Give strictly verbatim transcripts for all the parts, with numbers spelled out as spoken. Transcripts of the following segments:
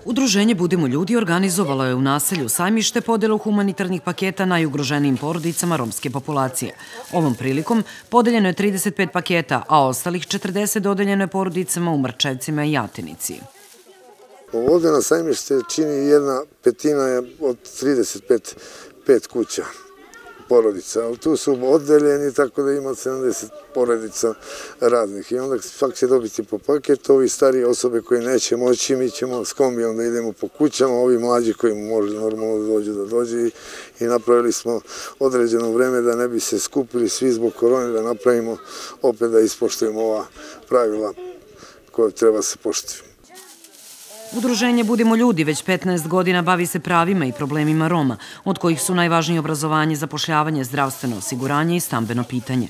Udruženje Budimo ljudi organizovalo je u naselju Sajmište podelu humanitarnih paketa najugroženijim porodicama romske populacije. Ovom prilikom podeljeno je trideset pet paketa, a ostalih četrdeset dodeljeno je porodicama u Mrčevcima i Jatinici. Ovde na Sajmište čini jedna petina od trideset pet kuća porodica, ali tu su oddeljeni tako da ima sedamdeset porodica raznih i onda svak će dobiti po paket. Ovi starije osobe koji neće moći, mi ćemo s kombijom da idemo po kućama, ovi mlađi koji može normalno da dođu da dođe i napravili smo određeno vreme da ne bi se skupili svi zbog korone, da napravimo opet da ispoštujemo ova pravila koje treba se poštovati. Udruženje Budimo ljudi već petnaest godina bavi se pravima i problemima Roma, od kojih su najvažnije obrazovanje, zapošljavanje, zdravstveno osiguranje i stambeno pitanje.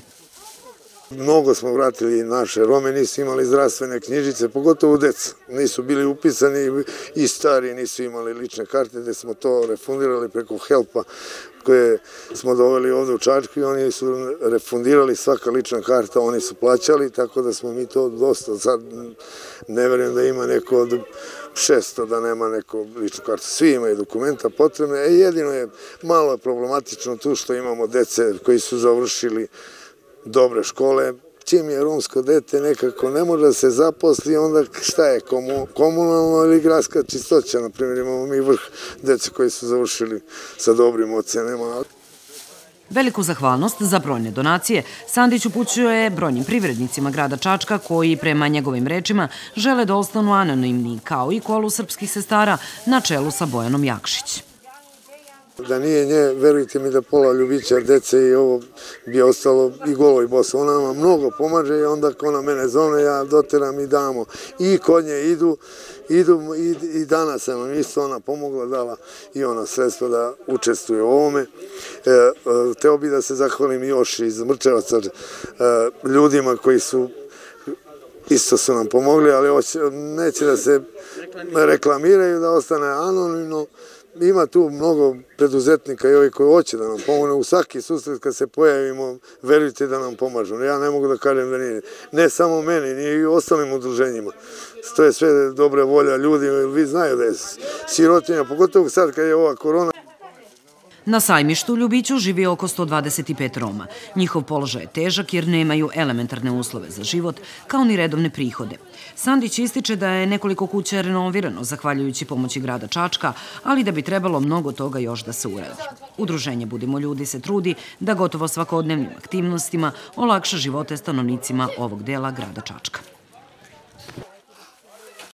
Mnogo smo vratili naše Rome, nisu imali zdravstvene knjižice, pogotovo deca. Nisu bili upisani i stari nisu imali lične karte, gde smo to refundirali preko Helpa koje smo doveli ovde u Čačku i oni su refundirali svaka lična karta, oni su plaćali, tako da smo mi to dosta, sad ne verujem da ima neko od šesto da nema neko ličnu kartu. Svi imaju dokumenta potrebne, e jedino je malo problematično tu što imamo dece koji su završili dobre škole. Čim je romsko dete nekako ne može da se zaposli, onda šta je, komunalno ili gradska čistoća, na primjer imamo mi vrh dece koji su završili sa dobrim ocenama. Veliku zahvalnost za brojne donacije Sandić upućuje brojnim privrednicima grada Čačka koji, prema njegovim rečima, žele da ostanu anonimni, kao i kolu srpskih sestara na čelu sa Bojanom Jakšić. Da nije nje, verujte mi da pola ljubića dece i ovo bi ostalo i golo i boso. Ona nam mnogo pomaže i onda ako ona mene zove, ja doteram i damo. I kod nje idu, idu i danas sam nam isto ona pomogla, dala i ona sredstva da učestvuje u ovome. Teo bi da se zahvalim još iz Mrčevaca ljudima koji su isto su nam pomogli, ali neće da se reklamiraju, da ostane anonimno. Ima tu mnogo preduzetnika i ovi koji hoće da nam pomogne. U svaki susret kad se pojavimo, verujte da nam pomažu. Ja ne mogu da kažem da nije. Ne samo meni, ni i ostalim udruženjima. To je sve dobre volja ljudi. Vi znaju da je sirotinja, pogotovo sad kad je ova korona. Na Sajmištu u Ljubiću živi oko sto dvadeset pet Roma. Njihov položaj je težak jer nemaju elementarne uslove za život, kao ni redovne prihode. Sandić ističe da je nekoliko kuća renovirano, zahvaljujući pomoći grada Čačka, ali da bi trebalo mnogo toga još da se uradi. Udruženje Budimo ljudi se trudi da gotovo svakodnevnim aktivnostima olakša živote stanovnicima ovog dela grada Čačka.